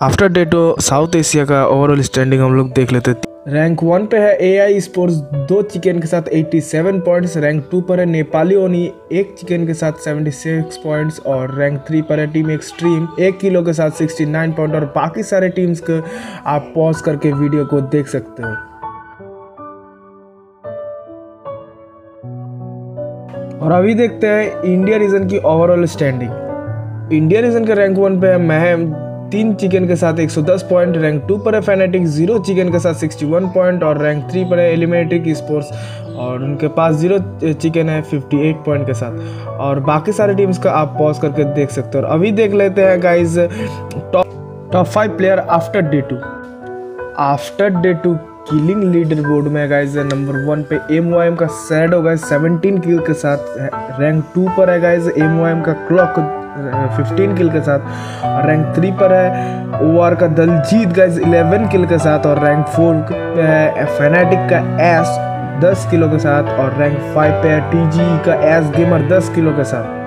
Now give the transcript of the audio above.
After day two South Asia का overall standing हम लोग देख लेते हैं। रैंक 1 पे है AI स्पोर्ट्स 2 चिकन के साथ 87 पॉइंट्स। रैंक 2 पर है नेपाली ओनी 1 चिकन के साथ 76 पॉइंट्स। और रैंक 3 पर है टीम एक्सट्रीम 1 किलो के साथ 69 पॉइंट। और बाकी सारे टीम्स को आप पॉज करके वीडियो को देख सकते हो। और अभी देखते हैं इंडिया रीजन की ओवरऑल स्टैंडिंग। इंडिया रीजन के रैंक 1 पे है महम 3 चिकन के साथ 110 पॉइंट। रैंक 2 पर है फैनेटिक 0 चिकन के साथ 61 पॉइंट। और रैंक 3 पर है एलिमेट्रिक स्पोर्ट्स और उनके पास 0 चिकन है 58 पॉइंट के साथ। और बाकी सारे टीम्स का आप पॉज करके देख सकते हो। और अभी देख लेते हैं guys top 5 player after day 2। After day 2 killing leader board में गाइज नंबर 1 पे MOM का सैडो गाइज 17 किल के साथ। रैंक 2 पर है गाइज MOM का क्लॉक 15 किल के साथ। रैंक 3 पर है OR का दलजीत गाइज 11 किल के साथ। और रैंक 4 पे है फैनेटिक का एस 10 किलो के साथ। और रैंक 5 पे है TG का एस गेमर 10 किलो के साथ।